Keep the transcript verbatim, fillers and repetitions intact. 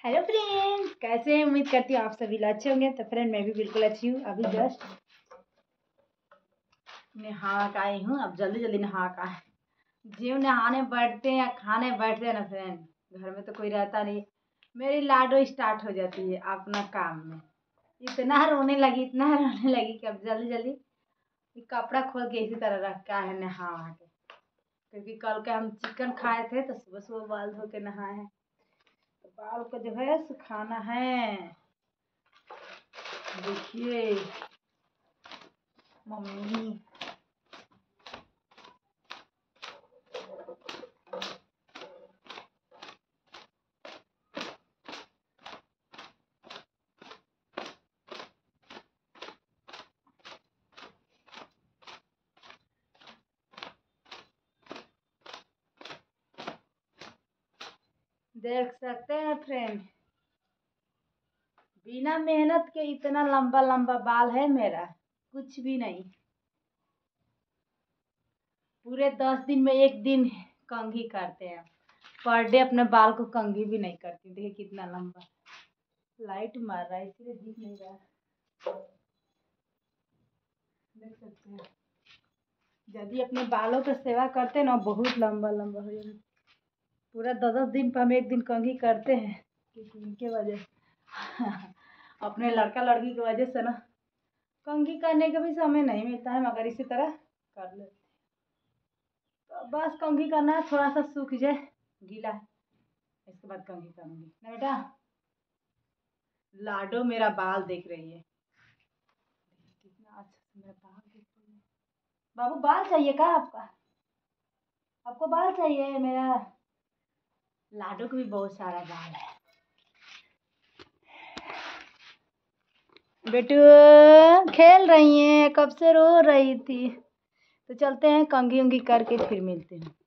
Hello friends, कैसे हैं? उम्मीद करती हूँ आप सभी लोग अच्छे होंगे। तो फ्रेंड मैं भी बिल्कुल अच्छी हूँ। अभी जस्ट नहा के आई हूँ। अब जल्दी जल्दी नहा का है। जीव नहाने बैठते हैं या खाने बैठते हैं ना फ्रेंड, घर में तो कोई रहता नहीं, मेरी लाडो स्टार्ट हो जाती है अपना काम में। इतना रोने लगी इतना रोने लगी कि अब जल्दी जल्दी कपड़ा खोल के इसी तरह रखा है नहा वहा के, क्योंकि कल के हम चिकन खाए थे तो सुबह सुबह बाल धो के नहाए हैं। तो बाल को जो है सुखाना है। देखिए मम्मी देख सकते हैं फ्रेंड, बिना मेहनत के इतना लंबा लंबा बाल है मेरा, कुछ भी नहीं। पूरे दस दिन में एक दिन कंघी करते हैं। पर डे अपने बाल को कंघी भी नहीं करती। देखिए कितना लंबा। लाइट मार रहा है इसलिए दिख नहीं रहा, देख सकते हैं। यदि अपने बालों की सेवा करते ना, बहुत लंबा लंबा हो जाए। पूरा दस दस दिन पर हम एक दिन कंघी करते हैं, क्योंकि इनके वजह अपने लड़का लड़की की वजह से ना कंघी करने का भी समय नहीं मिलता है, मगर इसी तरह कर लेते। तो बस कंघी करना है, थोड़ा सा सूख जाए, गीला है, इसके बाद कंघी करूंगी ना बेटा। लाडो मेरा बाल देख रही है, कितना अच्छा से मेरा बाल देख रही है। बाबू बाल चाहिए क्या आपका? आपको बाल चाहिए? मेरा लाडो को भी बहुत सारा बाल है। बेटू खेल रही हैं, कब से रो रही थी। तो चलते हैं कंघी उंघी करके फिर मिलते हैं।